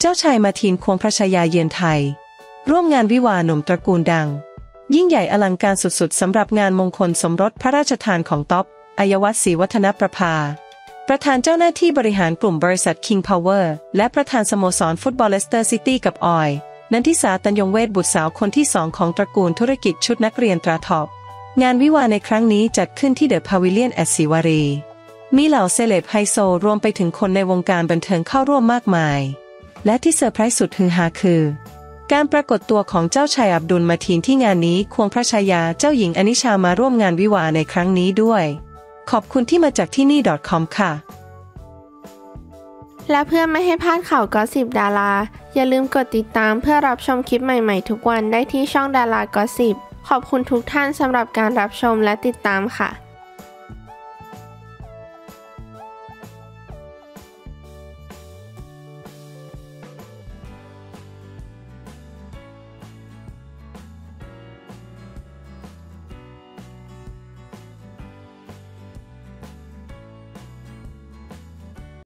จ้าชายมาทีนควงพระชายาเยือนไทยร่วมงานวิวาห์หนุ่มตระกูลดังยิ่งใหญ่อลังการสุดๆสำหรับงานมงคลสมรสพระราชทานของต๊อปอัยวัฒน์ศรีวัฒนประภาประธานเจ้าหน้าที่บริหารกลุ่มบริษัท King Power และประธานสโมสรฟุตบอลเลสเตอร์ซิตี้กับออยนันทิสาตัญยงเวชบุตรสาวคนที่2ของตระกูลธุรกิจชุดนักเรียนตราท็อปงานวิวาห์ในครั้งนี้จัดขึ้นที่เดอะพาวิเลียนแอดศรีวารีมีเหล่าเซเลบไฮโซรวมไปถึงคนในวงการบันเทิงเข้าร่วมมากมายและที่เซอร์ไพรส์สุดฮือฮาคือการปรากฏตัวของเจ้าชายอับดุลมาทีนที่งานนี้ควงพระชายาเจ้าหญิงอนิชามาร่วมงานวิวาห์ในครั้งนี้ด้วยขอบคุณที่มาจากที่นี่ .com ค่ะและเพื่อไม่ให้พลาดข่าวกอสซิปดาราอย่าลืมกดติดตามเพื่อรับชมคลิปใหม่ๆทุกวันได้ที่ช่องดารากอสซิปขอบคุณทุกท่านสำหรับการรับชมและติดตามค่ะ